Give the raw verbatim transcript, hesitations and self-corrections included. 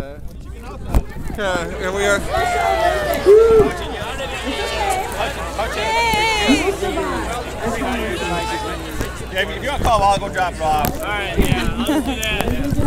Okay. Okay, here we are. Yeah, if you want to call, I'll go drop it off. All right, yeah, I'll do that.